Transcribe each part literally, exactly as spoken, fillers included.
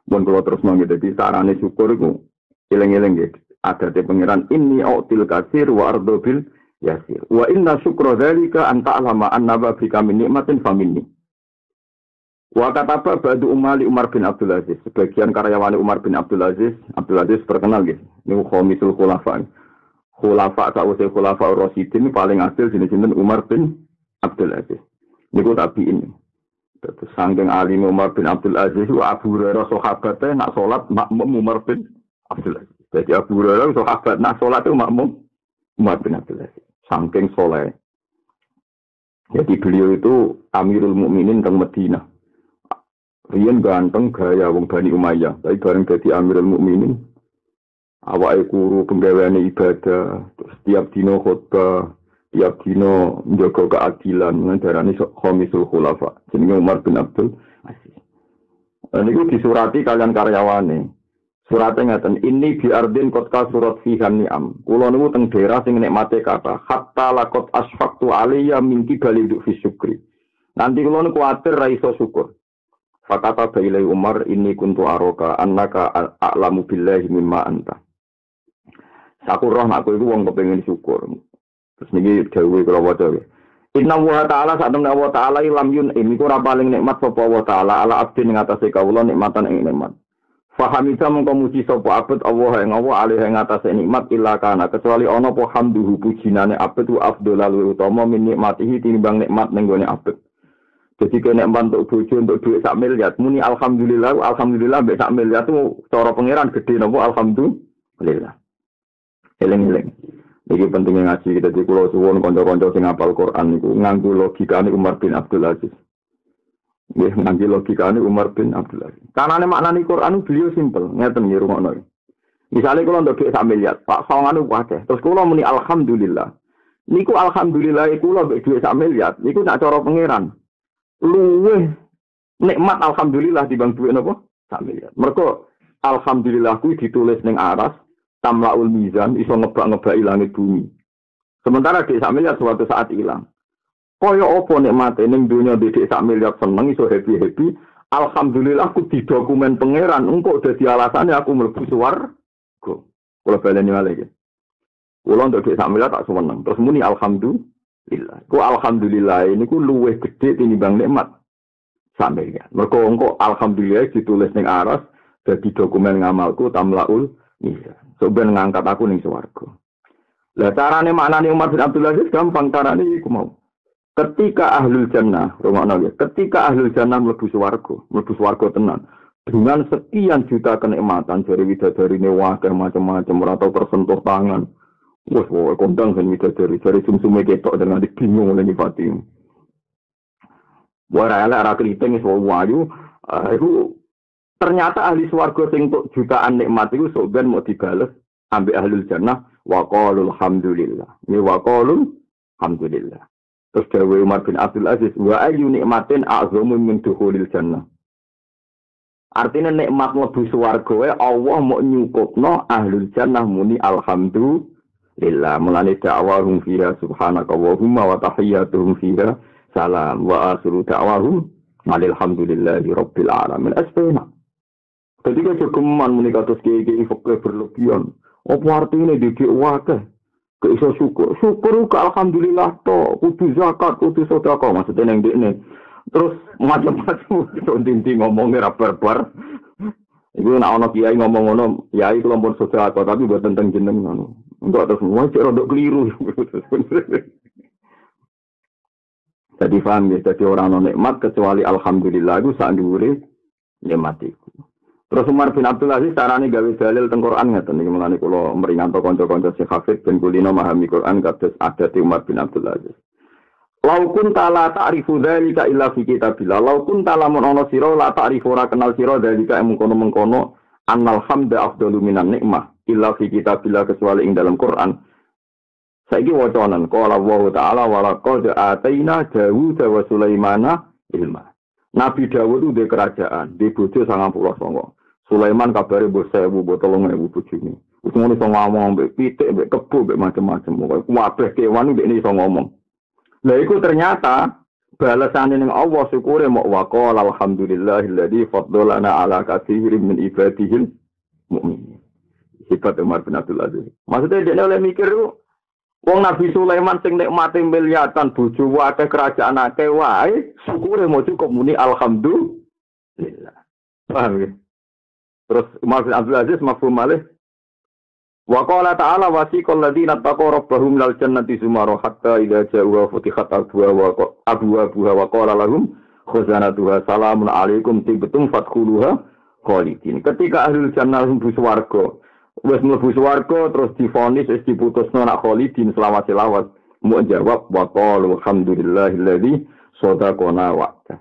Mun kula terus nang dadi sarane syukur iku eling-eling nggih. Adate pangeran inni autil kasir wa ardo bil yasir. Wa inna syukra dzalika an ta'lama anna bika min nikmatin faminni. Wa kataba ba'du umali Umar bin Abdul Aziz. Sebagian karyawan Umar bin Abdul Aziz, Abdul Aziz terkenal nggih. Niku khamisul khulafa. Khulafa sawise khulafa Rasyidin paling asil jenenge Umar bin Abdul Aziz. Niku tabi'in. Terus saking alim Umar bin Abdul Aziz wa Abu Hurairah sahabate nak salat makmum Umar bin Abdul Aziz. Jadi Abu Hurairah sahabat nak salat itu makmum Umar bin Abdul Aziz. Saking soleh. Jadi beliau itu Amirul Mukminin teng Madinah. Riyen ganteng gaya wong Bani Umayyah, tapi bareng dadi Amirul Mukminin awake kuru penggaweane ibadah, terus tiap dina khutbah, tiap dina njaga keadilan, ngandarane khamisul khulafa. Jenenge Umar bin Abdul Aziz. Niku disurati kalian karyawane. Surate ngaten, ini bi ardin kotka surat fihan ni'am. Kula niku teng daerah sing nikmate kata, hatta laqad asfaqtu alayya min kibali fi syukri. Nanti kula niku kuwatir ra iso syukur. Fakata bailai Umar ini kuntu aroka annaka a'lamu billahi mimma anta. Saku roh aku iku wong kepengin syukur. Terus niki dawuhe kula waca nggih. Inna wa ta'ala satemene Allah ta'ala lam yun ini ku ora paling nikmat sapa Allah ta'ala ala abdi ing atase kawula nikmatan ing nikmat. Fahamika mengko muji sapa abet Allah ing Allah alih ing atase nikmat illa kana kecuali ana apa hamduhu pujinane abet wa afdhalul utama min nikmatihi tinimbang nikmat ning gone abet. Jadi kena bantuk bojo untuk duit sak miliar, muni alhamdulillah, alhamdulillah mbek sak miliar itu cara pangeran gede napa alhamdulillah. Eling-eling. Iki pentingnya ngaji kita di kula suwun kanca-kanca sing hafal Quran niku nganggo logikane Umar bin Abdul Aziz. Nggih nganggo logikane Umar bin Abdul Aziz. Karena maknane Quran beliau simpel, ngeten nggih rungokno. Misale kula ndok duit sak miliar, Pak sawangane akeh. Terus kula muni alhamdulillah. Niku alhamdulillah kula mbek duit sak miliar, niku nak cara pangeran. Luweh nikmat alhamdulillah dibang duit napa sak miliar. Mergo alhamdulillah kuwi ditulis ning aras tamlaul mizan iso ngebak-ngebaki langit bumi. Sementara di sak miliar suatu saat hilang. Kaya apa nikmate ning donya dhek sak miliar seneng iso happy-happy, alhamdulillah ku didokumen pangeran engko dadi alasane aku mlebu swarga. Kula baleni malih. Kula ndek sak miliar tak seneng. Terus muni alhamdulillah Alhamdulillah. Ku alhamdulillah ini ku luweh gede tinimbang nikmat sampe ya. Mergo engko alhamdulillah ditulis ning aras dadi dokumen ngamalku tamlaul iya. So ben ngangkat aku ning swarga. Lah carane maknane Umar bin Abdul Aziz gampang carane iku mau. Ketika ahlul jannah, rumakna ya, ketika ahlul jannah mlebu swarga, mlebu swarga tenan dengan sekian juta kenikmatan dari widadarine wakil macam-macam ora tau tersentuh tangan. Wah, wah, kondang kan kita dari dari sum-sume ketok dengan bingung oleh nifati. Wah, rela rakyat keriting is wayu. Itu ternyata ahli swarga sing untuk jutaan nikmat itu soben mau dibales ambil ahlul jannah wa qalul hamdulillah. Ini wa qalul hamdulillah. Terus Dawe Umar bin Abdul Aziz wa ayu nikmatin a'zamu min dukhulil jannah. Artinya nikmat mlebu swarga Allah mau nyukupno ahlul jannah muni alhamdulillah. Lillah mulane da'wahum fiha subhanaka Allahumma wa tahiyyatuhum fiha salam wa akhiru da'wahum alhamdulillahi rabbil alamin asbana. Ketika jogeman muni kados kiai-kiai fakir berlebihan, apa artine dikek wakeh? Ke iso syukur. Syukur ke alhamdulillah to, kudu zakat, kudu sedekah maksudnya ning dekne. Terus macam-macam tinting ngomongnya ra barbar. Iku nek ana kiai ngomong ngono, kiai kelompok sedekah tapi mboten teng jenengan. Enggak terus semua cek rodok keliru. Jadi paham ya, jadi orang non nikmat kecuali alhamdulillah itu sak dhuwure nikmat iku. Terus Umar bin Abdul Aziz carane gawe dalil teng Quran ngeten iki mulane kula meringanto kanca-kanca sing hafid ben kulino memahami Quran kados adat Umar bin Abdul Aziz. Lau kunta la ta'rifu dzalika illa fi kitabillah. Lau kunta lamun ana sira la ta'rifu ora kenal sira dzalika mengkono-mengkono annal hamda afdalu minan nikmah. Illa fi kitabillah kecuali ing dalam Quran. Saiki wacanan qala Allah taala wa laqad ataina Dawud wa Sulaimana ilma. Nabi Dawud itu di kerajaan, di bojo sangang puluh songo. Sulaiman kabare mbok sewu mbok telung ewu bojone. Wis ngono iso ngomong mbek pitik, mbek kebo, mbek macam-macam. Kabeh kewan mbek iso ngomong. Lah iku ternyata Balasane ning Allah syukure mok wa qala alhamdulillahilladzi faddalana ala katsirin min ibadihil mukminin. Sifat Umar bin Abdul Aziz. Maksudnya dia oleh mikir wong Nabi Sulaiman sing nikmate miliatan bojo akeh kerajaan akeh wae syukure mau cukup muni alhamdulillah. Paham ya? Terus Umar bin Abdul Aziz mafhum malih wa qala ta'ala wasiqal ladzina taqaw rabbahum lal jannati zumara hatta idza ja'u futihat abwaaba wa abwaabuha wa qala lahum khazanatuha salamun alaikum tibtum fadkhuluha khalidin. Ketika ahlul jannah mlebu swarga wis mlebu swarga terus divonis wis diputusno nak khalidin selawat-selawat mau jawab wa qalu alhamdulillahilladzi sadaqana wa'da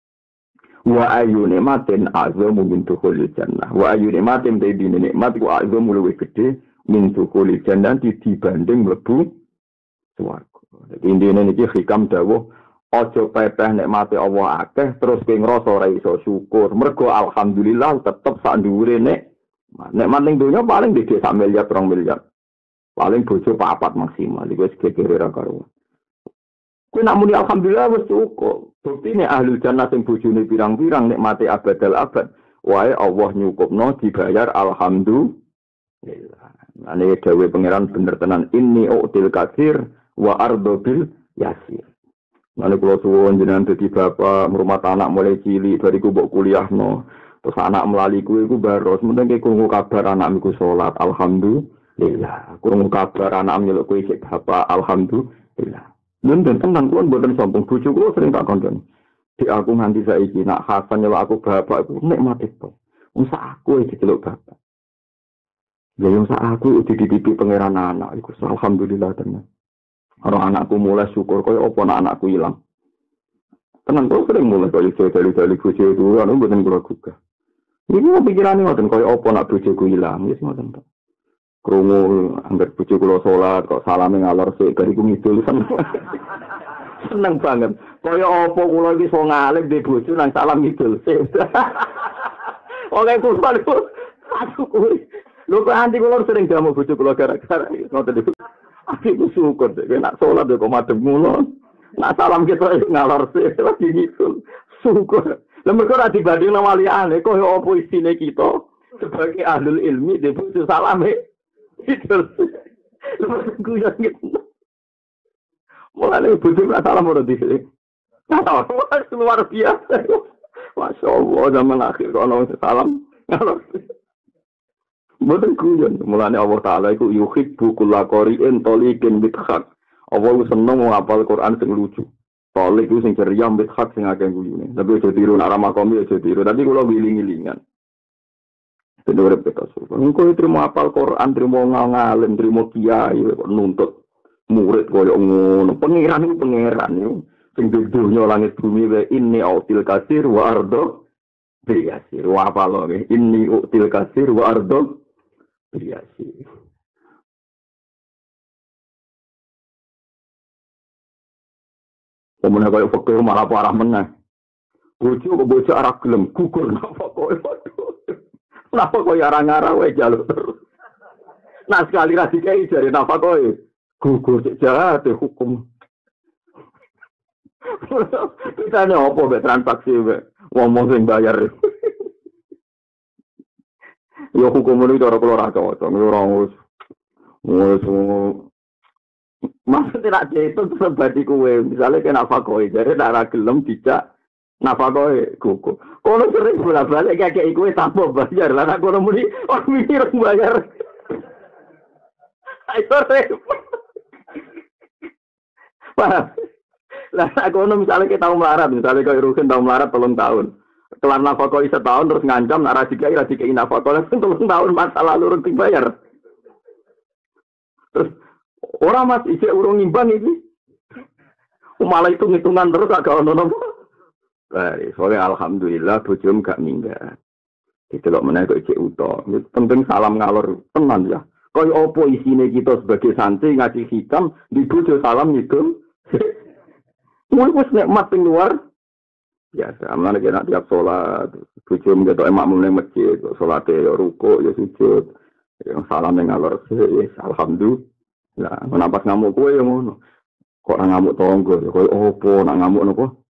wa ayu nikmatin azamu min dukhulil jannah wa ayu nikmatin tadi nikmat ku azamu luwih gedhe min dukhulil jannah dibanding mlebu swarga. Dadi intine niki hikam dawuh aja pepeh nikmate Allah akeh terus kowe ngrasa ora iso syukur mergo alhamdulillah tetep sak dhuwure nek nikmat ning donya paling gede sak miliar rong miliar paling bojo papat maksimal iku wis gegere ra karo. Kowe nak muni alhamdulillah wis cukup. Buktine ahlul jannah sing bojone pirang-pirang nikmate abadal abad. Wae Allah nyukupno dibayar alhamdulillah. Ane dawuh pangeran bener tenan inni util katsir wa ardo bil yasir. Mane kula suwun jenengan dadi bapak ngrumat anak mulai cilik bariku mbok kuliahno. Terus anak melali kuwi iku baros mendeng krungu kabar anakku salat alhamdulillah. Krungu kabar anak nyeluk kuwi sik bapak alhamdulillah. Nun dan tenan kuwi mboten sombong bojo kula sering tak kandhani. Di aku nganti saiki nak Hasan nyeluk aku bapak iku nikmat itu. Wong sak aku iki diceluk bapak. Ya yang sak aku dititipi pangeran anak iku alhamdulillah tenan. Orang anakku mulai syukur kaya apa nak anakku ilang. Tenan kok sering mulai kaya dari-dari bojo itu anu mboten kula gugah. Iki pikirane ngoten kaya apa nak bojoku ilang wis ngoten to. Krungu anggar bojo kula salat kok salame ngalor sik bariku ngidul seneng. Seneng banget. Kaya apa kula iki wong alim dhe bojo nang salam ngidul sik. Oke kula niku aku kuwi. Lho kok anti kula sering jamu bojo kula gara-gara ngoten niku. Aku syukur deh nak salat kok madhep mulo. Nak salam kita ngalor sik lagi ngidul. Syukur. Lha mergo ora dibanding nang waliyane kaya apa isine kita sebagai ahlul ilmi dhe bojo salame. Itu, gue yang gitu. Mulai butuh salam udah di sini. Nah, luar biasa. Masya Allah, zaman akhir kalau salam, kalau bukan kuyon. Mulai Allah Taala itu yuhibbu kulla qari'in toliqin bithak. Allah seneng menghafal Quran sing lucu. Tolik itu sing ceria bithak sing akeh guyune. Tapi aja tiru nak ramah komi aja tiru. Tapi kalau wiling-wilingan. Bener kita suka. Engkau terima apal Quran, terima ngalim, terima kiai, nuntut murid koyo ngono. Pangeran itu pangeran itu. Sing duduhnya langit bumi wae inni util kasir wa ardo biyasir. Wa apa lo nggih? Inni util kasir wa ardo biyasir. Pemenang koyo fakir malah parah meneh. Bojo kok bojo arah gelem gugur napa koyo. Kenapa kau yarang ngarang wae jalur terus? Nah sekali ra dikai jare napa kowe? Gugur jahat hukum. Kita ne opo be transaksi be wong sing bayar. Yo hukum itu ora kula ra cocok, ora wis. Wis Mas tidak itu sebadi kowe, misale kena apa kowe jare ra gelem dijak napa kowe gugur. Kono sering bolak-balik kakek iku tanpa bayar. Lah nek kono muni orang mikir bayar. Ayo repot. Wah. Lah nek kono misale kita tau melarat, misale koyo Rugen tau melarat telung tahun. Kelar nafkah setahun terus ngancam nek ra dikai ra dikai nafkah lah telung tahun masalah lurus dibayar. Terus ora Mas isih urung nimbang iki. Malah itu ngitungan terus agak ono-ono. Baik, soalnya alhamdulillah bojom gak minggat. Didelok meneh kok ijek uta. Penting salam ngalor tenan ya. Kaya apa isine kita sebagai santri ngaji hikam di bojo salam gitu. Mulai wis nikmat ping luar biasa. Amane nek tiap salat bojom ketok makmum ning masjid, salate ya rukuk ya sujud. Ya salam ning ngalor wis alhamdulillah. Lah menapas ngamuk kowe ya ngono. Kok ora ngamuk tonggo, koyo apa nak ngamuk napa?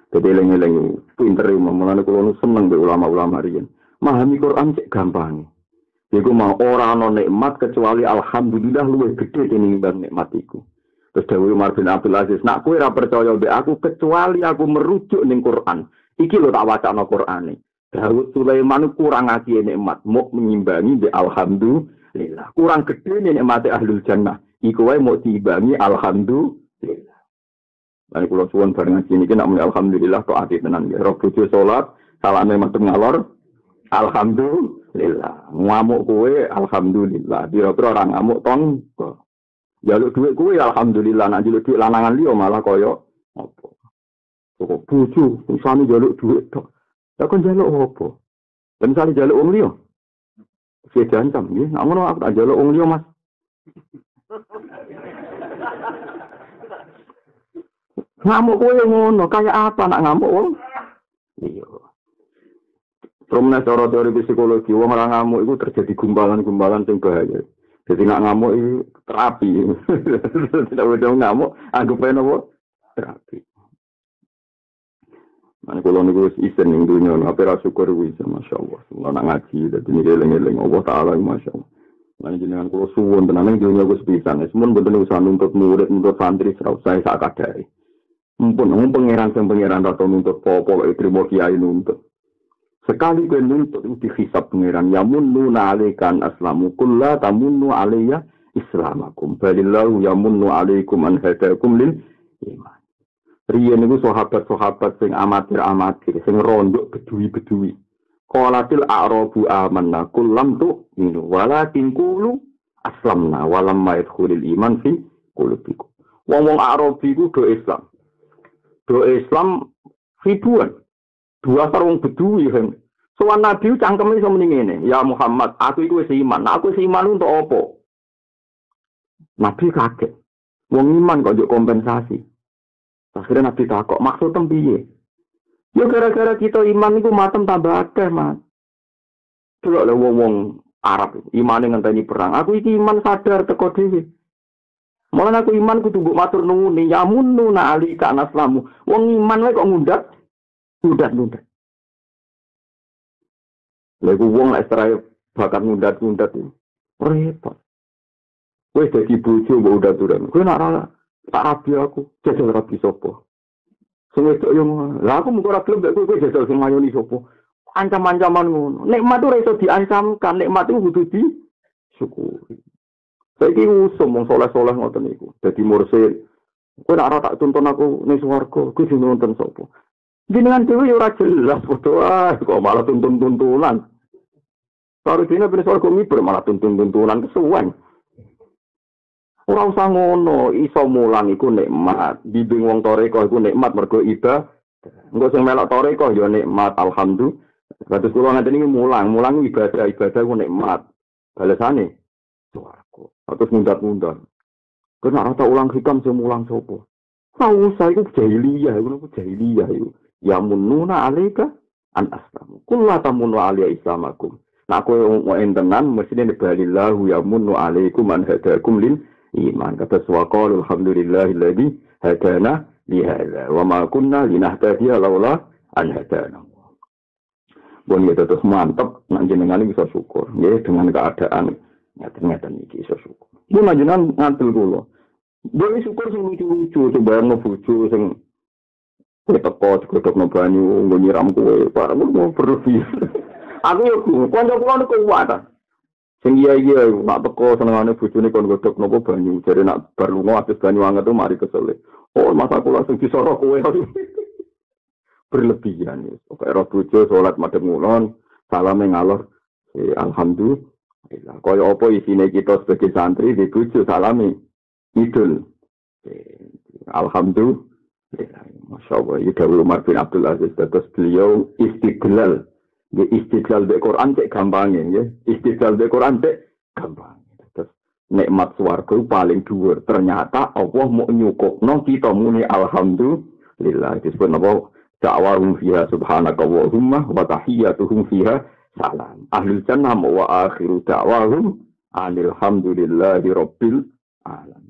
Jadi eling-eling pinter mulane kula seneng mbek ulama-ulama riyen. Memahami Quran cek gampang. Iku mau ora ana nikmat kecuali alhamdulillah luwih gedhe tinimbang nikmat iku. Terus Dawi Umar bin Abdul Aziz, nak kowe ora percaya mbek aku kecuali aku merujuk ning Quran. Iki lho tak wacana Qurane. Daud Sulaiman kurang ngasih nikmat, mau mengimbangi mbek alhamdulillah. Kurang gedhe nikmate ahlul jannah. Iku wae mau diimbangi alhamdulillah. Lan kula suwun bareng ngaji niki nak muni alhamdulillah kok ati tenan ya. Ro bojo salat, salane metu ngalor. Alhamdulillah. Ngamuk kowe alhamdulillah. Kira-kira ora ngamuk tong. Jaluk dhuwit kowe alhamdulillah, nak jaluk dhuwit lanangan liya malah kaya apa. Kok bojo usane jaluk dhuwit tok. Lah kon jaluk apa? Lan sale jaluk wong liya. Wis diancam nggih, nak ngono aku tak jaluk wong liya, Mas. Ngamuk kowe ngono, kaya apa nak ngamuk wong? Iya. Promene cara teori psikologi, wong ora ngamuk iku terjadi gumbalan-gumbalan sing bahaya. Jadi nak ngamuk itu terapi. Tidak boleh ngamuk, anggap aja apa? Terapi. Mana kalau nih isen yang dunia, apa rasa syukur bisa, masya Allah. Kalau nak ngaji, jadi ini geleng-geleng Allah Taala, masya Allah. Mana jenengan kalau suwon, tenang dunia gue sepisan. Semua betul usaha nuntut murid, nuntut santri, serau saya sak kadari. Mumpun, mumpun pangeran yang pangeran atau nuntut popo, terima kiai nuntut. Sekali gue nuntut itu dihisab pangeran. Ya munnu na'alikan aslamu kulla tamunnu alaiya islamakum. Balillahu ya munnu alaikum an hadakum lil iman. Riyen niku sahabat-sahabat sing amatir-amatir, sing rondok bedui-bedui. Qalatil a'rabu amanna kullam tu minu walakin qulu aslamna walam yadkhulul iman fi qulubikum. Wong-wong Arabi ku do Islam. Do Islam ribuan. Dua sarung bedui kan. Soal Nabi cangkeme iso muni ngene, ya Muhammad, aku iku wis iman. Nah, aku wis iman untuk apa? Nabi kaget. Wong iman kok njuk kompensasi. Akhirnya Nabi takok, maksud piye? Ya gara-gara kita iman iku matem tambah akeh, Mas. Delok le wong-wong Arab imane ngenteni perang. Aku iki iman sadar teko dhewe. Malah aku iman kudu mbok matur nuwun, ya munnu na alika naslamu. Wong iman wae kok ngundat, ngundat-ngundat. Lha wong lek serai bakat ngundat-ngundat iki. Repot. Wis dadi bojo mbok udat-udan. Kowe nak ora tak rabi aku, jajal rabi sapa? Sing wedok yo lha aku mung ora gelem nek kowe jajal sing mayoni sapa? Ancam-ancaman ngono. Nikmat ora iso diancamkan, nikmat itu kudu disyukuri. Saiki usum wong saleh-saleh ngoten niku. Dadi mursyid. Kowe nek ora tak tuntun aku ning swarga, kuwi nonton sapa? Jenengan dhewe yo ora jelas padha ah kok malah tuntun-tuntunan. Karo dene ben swarga miber malah tuntun-tuntunan kesuwen. Ora usah ngono, iso mulang iku nikmat. Bimbing wong toreko iku nikmat mergo ibadah. Engko sing melok toreko yo nikmat alhamdulillah. Kados kula ngaten iki mulang, mulang ibadah, ibadah ku nikmat. Balesane swarga. Terus mundat-mundat. Kok ora tau ulang hikam sing mulang sapa? Ora usah iku jahiliyah, iku jahiliyah iku. Ya mununa alaika an aslamu. Kullu tamunnu alayya islamakum. Nah kowe mau entenan mestine balillahu ya munnu alaikum an hadakum lil iman. Kata suwaqal alhamdulillahilladzi hadana li hadza wa ma kunna linahtadiya laula an hadana. Bon ya terus mantap nang jenengan bisa syukur nggih dengan keadaan ngaten-ngaten iki iso syukur. Mun jenengan ngantul kula. Dewe syukur sing lucu-lucu sebayang bojo sing teko digodhogno banyu nggo nyiram kowe bareng mau berlebih. Aku yo kanca-kanca kuwat. Sing iya-iya nak teko senengane bojone kon godhog napa banyu jare nak bar lunga atus banyu anget mari kesel. Oh masa kula sing disoro kowe berlebihan wis. Pokoke ro bojo salat madhep ngulon, salame ngalor. Eh, alhamdulillah. Kaya apa isine kita sebagai santri di bojo salame idul. Eh, alhamdulillah. Masya Allah, ini Dawi Umar bin Abdul Aziz. Terus beliau istiqlal. Di istiqlal di Quran cek gampangnya. Ya. Istiqlal di Quran cek gampangnya. Terus nikmat swarga paling dhuwur. Ternyata Allah mau nyukupno kita muni alhamdulillah. Disebut apa? Da'wahum fiha subhanakallahumma wa tahiyyatuhum fiha salam. Ahlul jannah wa akhiru da'wahum anilhamdulillahi rabbil alamin.